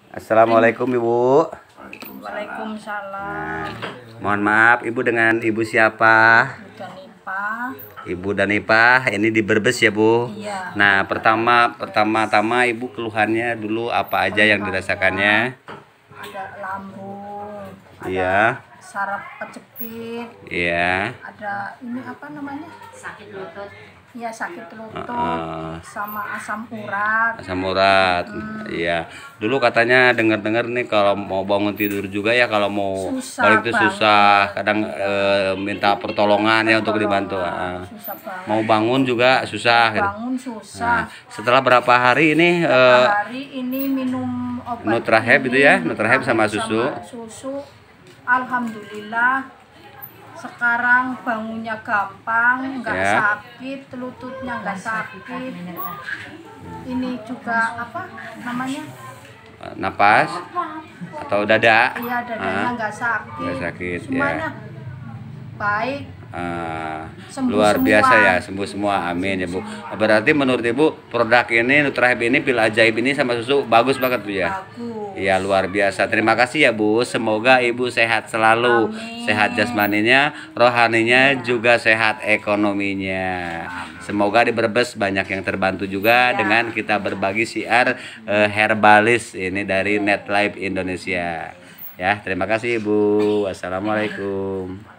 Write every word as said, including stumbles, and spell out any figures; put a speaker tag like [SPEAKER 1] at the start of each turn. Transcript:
[SPEAKER 1] Assalamualaikum Ibu.
[SPEAKER 2] Waalaikumsalam.
[SPEAKER 1] Mohon maaf Ibu, dengan Ibu siapa?
[SPEAKER 2] Danipah.
[SPEAKER 1] Ibu Danipah, ini di Brebes ya Bu?
[SPEAKER 2] Iya.
[SPEAKER 1] Nah pertama pertama-tama Ibu keluhannya dulu apa aja yang dirasakannya?
[SPEAKER 2] Ada lambung, ada
[SPEAKER 1] Iya.
[SPEAKER 2] saraf kejepit,
[SPEAKER 1] Iya.
[SPEAKER 2] ada ini apa namanya? Sakit lutut. Iya, sakit lutut,
[SPEAKER 1] Uh,
[SPEAKER 2] sama asam urat.
[SPEAKER 1] asam urat. Iya. Dulu katanya dengar-dengar nih kalau mau bangun tidur juga ya, kalau mau
[SPEAKER 2] Susah
[SPEAKER 1] balik itu
[SPEAKER 2] banget.
[SPEAKER 1] susah. Kadang eh, minta pertolongan ya untuk dibantu. Ah.
[SPEAKER 2] Susah banget.
[SPEAKER 1] Mau bangun juga susah. gitu.
[SPEAKER 2] Bangun susah.
[SPEAKER 1] Nah, setelah berapa hari ini
[SPEAKER 2] Berapa
[SPEAKER 1] eh,
[SPEAKER 2] hari ini minum obat
[SPEAKER 1] Nutraheb
[SPEAKER 2] ini,
[SPEAKER 1] itu ya, Nutraheb sama
[SPEAKER 2] Nutraheb
[SPEAKER 1] susu.
[SPEAKER 2] susu. Alhamdulillah sekarang bangunnya gampang, nggak
[SPEAKER 1] Ya.
[SPEAKER 2] sakit, lututnya nggak sakit. Ini juga apa namanya?
[SPEAKER 1] napas atau dada?
[SPEAKER 2] Iya, dadanya
[SPEAKER 1] Ah,
[SPEAKER 2] nggak sakit.
[SPEAKER 1] nggak sakit, ya.
[SPEAKER 2] Semuanya baik.
[SPEAKER 1] ah,
[SPEAKER 2] Sembuh
[SPEAKER 1] luar
[SPEAKER 2] semua.
[SPEAKER 1] biasa ya, sembuh semua, amin ya Bu. Berarti menurut Ibu produk ini Nutraheb ini, pil ajaib ini sama susu bagus banget Bu ya?
[SPEAKER 2] Bagus.
[SPEAKER 1] Iya, luar biasa. Terima kasih ya Bu. Semoga Ibu sehat selalu.
[SPEAKER 2] Amin.
[SPEAKER 1] Sehat jasmaninya, rohaninya juga sehat ekonominya. Semoga di Brebes banyak yang terbantu juga
[SPEAKER 2] Ya.
[SPEAKER 1] dengan kita berbagi siar eh, herbalis ini dari NetLife Indonesia. Ya, terima kasih Ibu. Wassalamualaikum.